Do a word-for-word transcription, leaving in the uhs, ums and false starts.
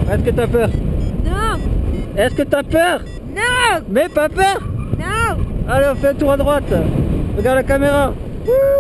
Est-ce que t'as peur? Non. Est-ce que t'as peur? Non. Mais pas peur? Non. Allez, on fait un tour à droite. Regarde la caméra. Wouh.